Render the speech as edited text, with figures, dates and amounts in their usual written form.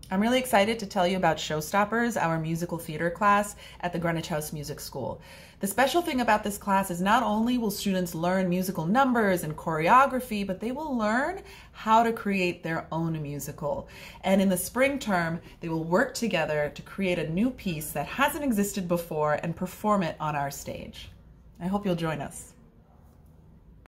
I'm really excited to tell you about Showstoppers, our musical theater class at the Greenwich House Music School. The special thing about this class is not only will students learn musical numbers and choreography, but they will learn how to create their own musical. And in the spring term, they will work together to create a new piece that hasn't existed before and perform it on our stage. I hope you'll join us.